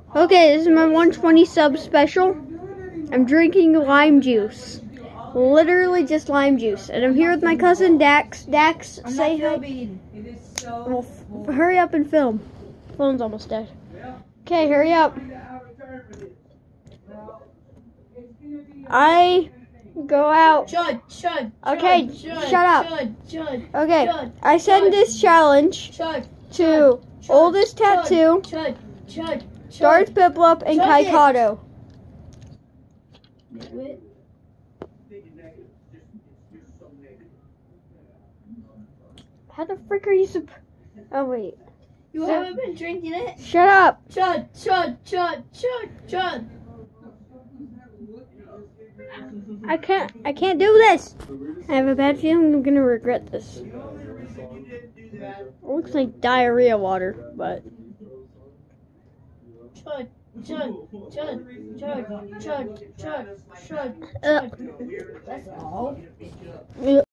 Okay, this is my 120 sub special. I'm drinking lime juice. Literally just lime juice. And I'm here with my cousin Dax. Dax, say hi. Well, hurry up and film. Phone's almost dead. Okay, hurry up. I go out. Okay, shut up. Okay, I send this challenge to Oldest Tattoo, Darth Piplup, and Kaikato. How the frick are you Oh, wait. You haven't been drinking it? Shut up. Chud. I can't do this. I have a bad feeling I'm gonna regret this. It looks like diarrhea water, but. Chud. That's all.